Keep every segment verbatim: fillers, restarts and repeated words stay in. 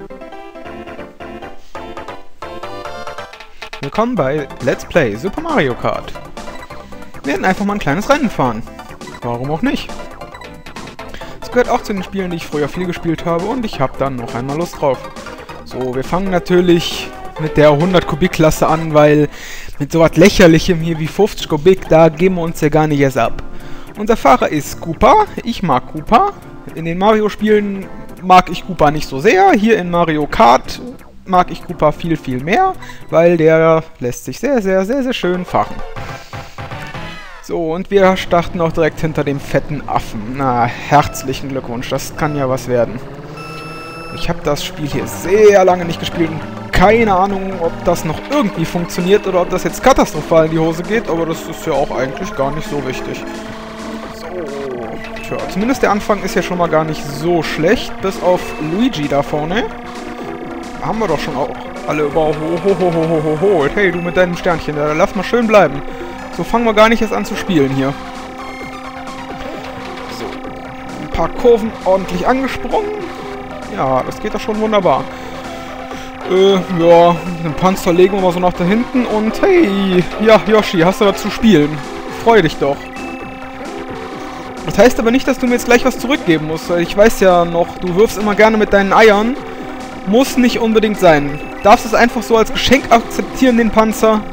Willkommen bei Let's Play Super Mario Kart. Wir werden einfach mal ein kleines Rennen fahren. Warum auch nicht? Es gehört auch zu den Spielen, die ich früher viel gespielt habe und ich habe dann noch einmal Lust drauf. So, wir fangen natürlich mit der hundert Kubik Klasse an, weil mit so was Lächerlichem hier wie fünfzig Kubik, da geben wir uns ja gar nicht erst ab. Unser Fahrer ist Koopa. Ich mag Koopa. In den Mario-Spielen mag ich Koopa nicht so sehr. Hier in Mario Kart mag ich Koopa viel, viel mehr, weil der lässt sich sehr, sehr, sehr, sehr schön fahren. So, und wir starten auch direkt hinter dem fetten Affen. Na, herzlichen Glückwunsch, das kann ja was werden. Ich habe das Spiel hier sehr lange nicht gespielt und keine Ahnung, ob das noch irgendwie funktioniert oder ob das jetzt katastrophal in die Hose geht, aber das ist ja auch eigentlich gar nicht so wichtig. So, tja, zumindest der Anfang ist ja schon mal gar nicht so schlecht, bis auf Luigi da vorne. Haben wir doch schon auch alle überholt. Hey, du mit deinem Sternchen, da lass mal schön bleiben. So fangen wir gar nicht erst an zu spielen hier. So, ein paar Kurven ordentlich angesprungen. Ja, das geht doch schon wunderbar. Äh, ja, den Panzer legen wir mal so nach da hinten und hey, ja, Yoshi, hast du was zu spielen? Freu dich doch. Das heißt aber nicht, dass du mir jetzt gleich was zurückgeben musst, weil ich weiß ja noch, du wirfst immer gerne mit deinen Eiern. Muss nicht unbedingt sein. Darfst es einfach so als Geschenk akzeptieren, den Panzer?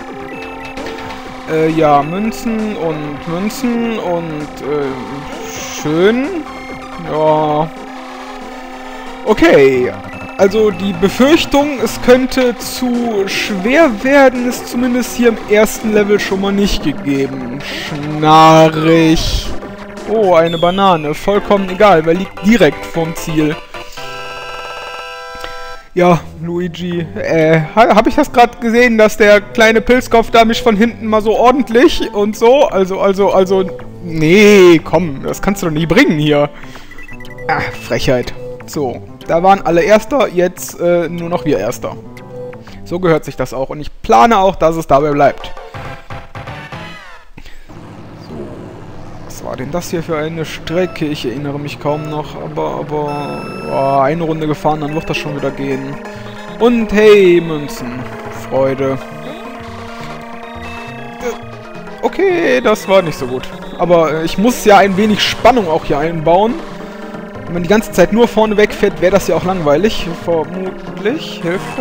Äh, ja, Münzen und Münzen und, äh, schön. Ja. Okay. Also die Befürchtung, es könnte zu schwer werden, ist zumindest hier im ersten Level schon mal nicht gegeben. Schnarrig. Oh, eine Banane. Vollkommen egal, weil liegt direkt vorm Ziel. Ja, Luigi, äh, habe ich das gerade gesehen, dass der kleine Pilzkopf da mich von hinten mal so ordentlich und so? Also, also, also, nee, komm, das kannst du doch nicht bringen hier. Ah, Frechheit. So, da waren alle Erster, jetzt äh, nur noch wir Erster. So gehört sich das auch und ich plane auch, dass es dabei bleibt. Was war denn das hier für eine Strecke? Ich erinnere mich kaum noch, aber, aber, oh, eine Runde gefahren, dann wird das schon wieder gehen. Und hey, Münzen. Freude. Okay, das war nicht so gut. Aber ich muss ja ein wenig Spannung auch hier einbauen. Wenn man die ganze Zeit nur vorne wegfährt, wäre das ja auch langweilig. Vermutlich. Hilfe.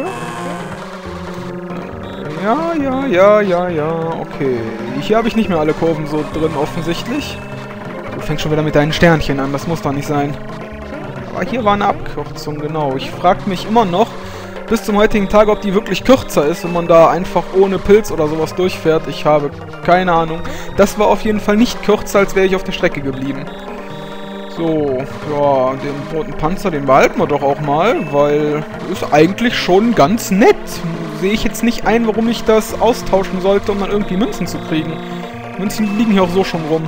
Ja, ja, ja, ja, ja, okay. Hier habe ich nicht mehr alle Kurven so drin, offensichtlich. Du fängst schon wieder mit deinen Sternchen an, das muss doch nicht sein. Aber hier war eine Abkürzung, genau. Ich frage mich immer noch, bis zum heutigen Tage, ob die wirklich kürzer ist, wenn man da einfach ohne Pilz oder sowas durchfährt. Ich habe keine Ahnung. Das war auf jeden Fall nicht kürzer, als wäre ich auf der Strecke geblieben. So, ja, den roten Panzer, den behalten wir doch auch mal, weil ist eigentlich schon ganz nett. Sehe ich jetzt nicht ein, warum ich das austauschen sollte, um dann irgendwie Münzen zu kriegen. Münzen liegen hier auch so schon rum.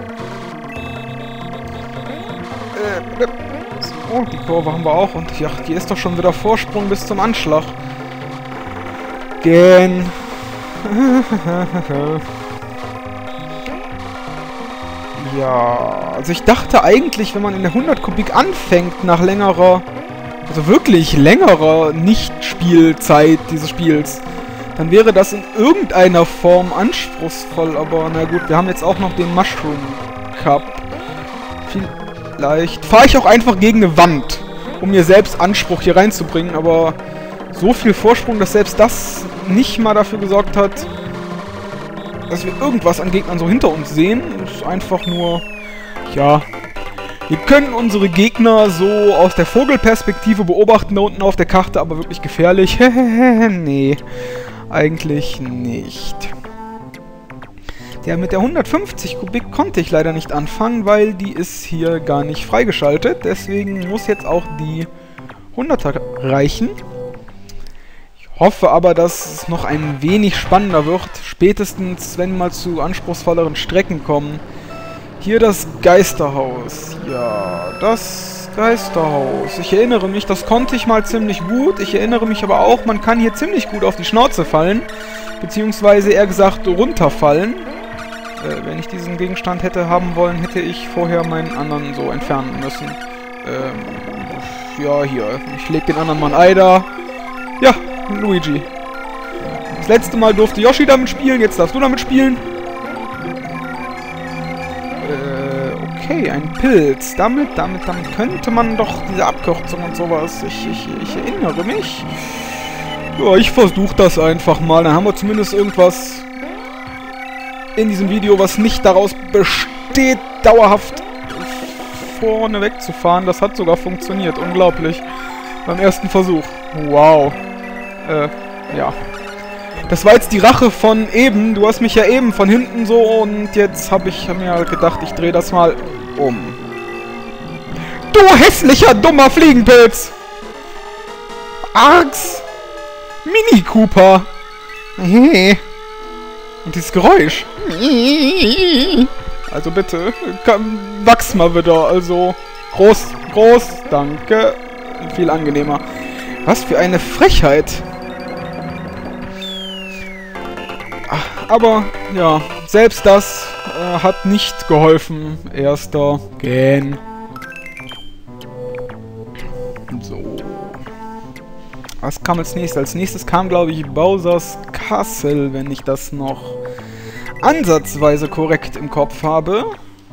Äh, oh, die Kurve haben wir auch. Und ja, hier ist doch schon wieder Vorsprung bis zum Anschlag. Gen. Ja, also ich dachte eigentlich, wenn man in der hundert Kubik anfängt, nach längerer, also wirklich längerer Nicht-Spielzeit dieses Spiels, dann wäre das in irgendeiner Form anspruchsvoll, aber na gut, wir haben jetzt auch noch den Mushroom Cup. Vielleicht fahre ich auch einfach gegen eine Wand, um mir selbst Anspruch hier reinzubringen, aber so viel Vorsprung, dass selbst das nicht mal dafür gesorgt hat, dass wir irgendwas an Gegnern so hinter uns sehen, ist einfach nur, ja, wir können unsere Gegner so aus der Vogelperspektive beobachten, da unten auf der Karte, aber wirklich gefährlich, nee, eigentlich nicht. Ja, mit der hundertfünfzig Kubik konnte ich leider nicht anfangen, weil die ist hier gar nicht freigeschaltet, deswegen muss jetzt auch die hunderter reichen. Ich hoffe aber, dass es noch ein wenig spannender wird, spätestens wenn wir mal zu anspruchsvolleren Strecken kommen. Hier das Geisterhaus. Ja, das Geisterhaus. Ich erinnere mich, das konnte ich mal ziemlich gut. Ich erinnere mich aber auch, man kann hier ziemlich gut auf die Schnauze fallen. Beziehungsweise eher gesagt runterfallen. Äh, wenn ich diesen Gegenstand hätte haben wollen, hätte ich vorher meinen anderen so entfernen müssen. Ähm, ja, hier. Ich leg den anderen mal ein Ei da. Ja, Luigi. Das letzte Mal durfte Yoshi damit spielen, jetzt darfst du damit spielen. Äh, okay, ein Pilz. Damit, damit, damit könnte man doch diese Abkürzung und sowas. Ich, ich, ich erinnere mich. Ja, ich versuche das einfach mal. Dann haben wir zumindest irgendwas in diesem Video, was nicht daraus besteht, dauerhaft vorne wegzufahren. Das hat sogar funktioniert. Unglaublich. Beim ersten Versuch. Wow. Äh, ja. Das war jetzt die Rache von eben. Du hast mich ja eben von hinten so und jetzt habe ich hab mir halt gedacht, ich drehe das mal um. Du hässlicher, dummer Fliegenpilz! Args! Mini Cooper! Hey. Und dieses Geräusch. Also bitte, komm, wachs mal wieder. Also groß, groß, danke. Viel angenehmer. Was für eine Frechheit. Aber, ja, selbst das äh, hat nicht geholfen. Erster Gen. So. Was kam als nächstes? Als nächstes kam, glaube ich, Bowser's Castle, wenn ich das noch ansatzweise korrekt im Kopf habe.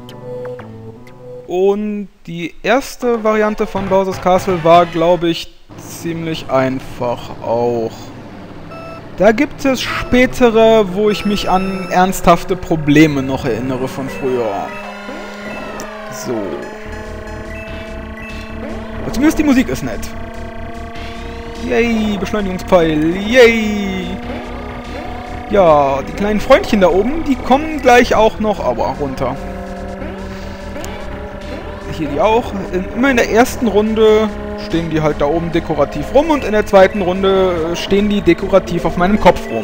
Und die erste Variante von Bowser's Castle war, glaube ich, ziemlich einfach auch. Da gibt es spätere, wo ich mich an ernsthafte Probleme noch erinnere von früher. So. Aber zumindest die Musik ist nett. Yay, Beschleunigungspfeil. Yay. Ja, die kleinen Freundchen da oben, die kommen gleich auch noch, aber runter. Hier die auch. Immer in der ersten Runde stehen die halt da oben dekorativ rum und in der zweiten Runde stehen die dekorativ auf meinem Kopf rum.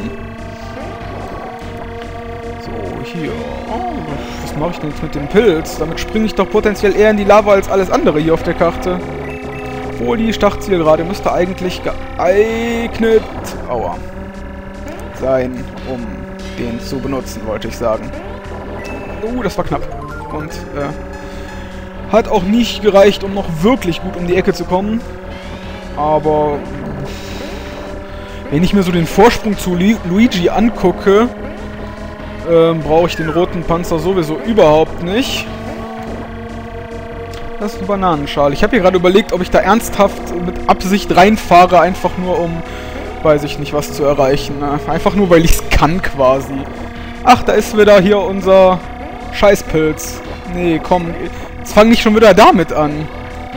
So, hier. Oh, was mache ich denn jetzt mit dem Pilz? Damit springe ich doch potenziell eher in die Lava als alles andere hier auf der Karte. Obwohl die Startzielgerade müsste eigentlich geeignet aua, sein, um den zu benutzen, wollte ich sagen. Oh, das war knapp. Und, äh... hat auch nicht gereicht, um noch wirklich gut um die Ecke zu kommen. Aber wenn ich mir so den Vorsprung zu Lu Luigi angucke, ähm, brauche ich den roten Panzer sowieso überhaupt nicht. Das ist eine Bananenschale. Ich habe hier gerade überlegt, ob ich da ernsthaft mit Absicht reinfahre, einfach nur um, weiß ich nicht, was zu erreichen. Einfach nur, weil ich es kann quasi. Ach, da ist wieder hier unser Scheißpilz. Nee, komm. Jetzt fang nicht schon wieder damit an.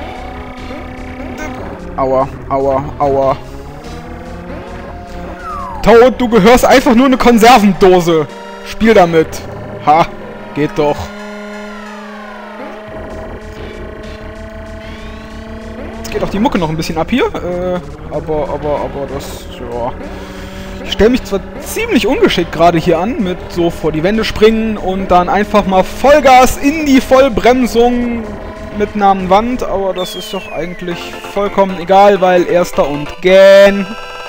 Aua, aua, aua. Toad, du gehörst einfach nur eine Konservendose. Spiel damit. Ha, geht doch. Jetzt geht auch die Mucke noch ein bisschen ab hier. Äh, aber, aber, aber das, ja... Ich stelle mich zwar ziemlich ungeschickt gerade hier an, mit so vor die Wände springen und dann einfach mal Vollgas in die Vollbremsung mit Namen Wand, aber das ist doch eigentlich vollkommen egal, weil erster und Gen.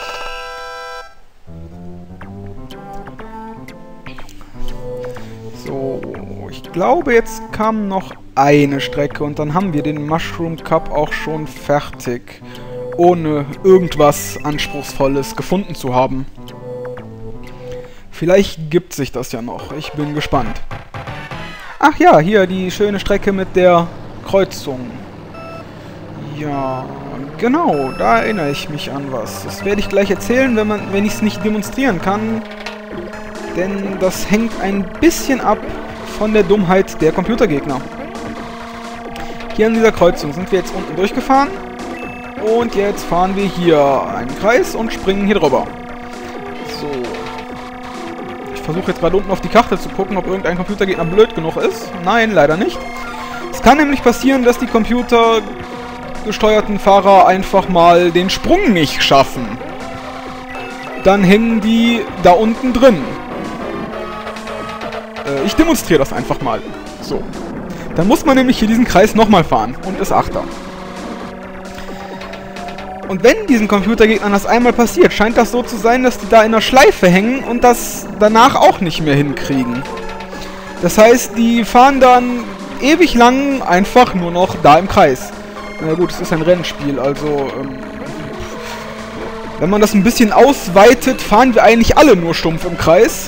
So, ich glaube jetzt kam noch eine Strecke und dann haben wir den Mushroom Cup auch schon fertig, ohne irgendwas Anspruchsvolles gefunden zu haben. Vielleicht gibt sich das ja noch. Ich bin gespannt. Ach ja, hier die schöne Strecke mit der Kreuzung. Ja, genau, da erinnere ich mich an was. Das werde ich gleich erzählen, wenn man, wenn ich es nicht demonstrieren kann. Denn das hängt ein bisschen ab von der Dummheit der Computergegner. Hier an dieser Kreuzung sind wir jetzt unten durchgefahren. Und jetzt fahren wir hier einen Kreis und springen hier drüber. So. Ich versuche jetzt gerade unten auf die Karte zu gucken, ob irgendein Computergegner blöd genug ist. Nein, leider nicht. Es kann nämlich passieren, dass die computergesteuerten Fahrer einfach mal den Sprung nicht schaffen. Dann hängen die da unten drin. Äh, ich demonstriere das einfach mal. So. Dann muss man nämlich hier diesen Kreis nochmal fahren und ist Achter. Und wenn diesen Computergegnern das einmal passiert, scheint das so zu sein, dass die da in der Schleife hängen und das danach auch nicht mehr hinkriegen. Das heißt, die fahren dann ewig lang einfach nur noch da im Kreis. Na gut, es ist ein Rennspiel, also... Ähm, wenn man das ein bisschen ausweitet, fahren wir eigentlich alle nur stumpf im Kreis.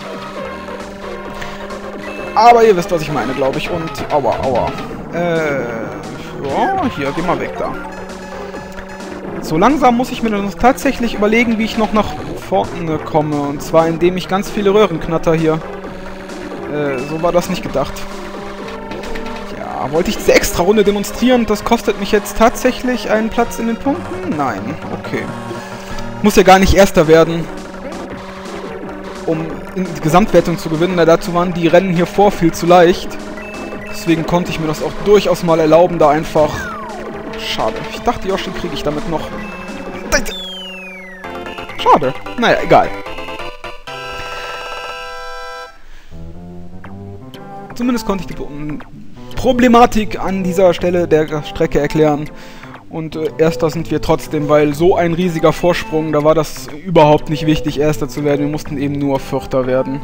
Aber ihr wisst, was ich meine, glaube ich. Und... Aua, aua. Äh... Ja, hier, geh mal weg da. So langsam muss ich mir dann tatsächlich überlegen, wie ich noch nach vorne komme. Und zwar, indem ich ganz viele Röhren knatter hier. Äh, so war das nicht gedacht. Ja, wollte ich diese extra Runde demonstrieren? Das kostet mich jetzt tatsächlich einen Platz in den Punkten? Nein, okay. Muss ja gar nicht Erster werden, um in die Gesamtwertung zu gewinnen. Da dazu waren die Rennen hier vor viel zu leicht. Deswegen konnte ich mir das auch durchaus mal erlauben, da einfach... Schade. Ich dachte, Yoshi kriege ich damit noch... Schade. Naja, egal. Zumindest konnte ich die Problematik an dieser Stelle der Strecke erklären. Und äh, Erster sind wir trotzdem, weil so ein riesiger Vorsprung, da war das überhaupt nicht wichtig, Erster zu werden. Wir mussten eben nur Vierter werden.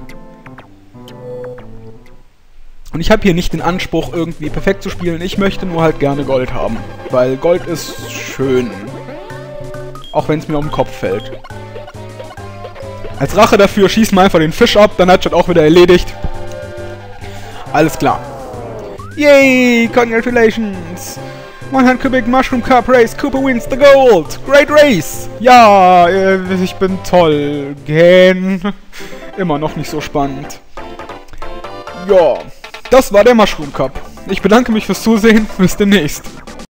Und ich habe hier nicht den Anspruch, irgendwie perfekt zu spielen. Ich möchte nur halt gerne Gold haben. Weil Gold ist schön. Auch wenn es mir um den Kopf fällt. Als Rache dafür schießen wir einfach den Fisch ab, dann hat es auch wieder erledigt. Alles klar. Yay! Congratulations! hundert Cubic Mushroom Cup Race. Koopa wins the gold. Great race. Ja, ich bin toll. Gähn. Immer noch nicht so spannend. Ja, das war der Mushroom Cup. Ich bedanke mich fürs Zusehen. Bis demnächst.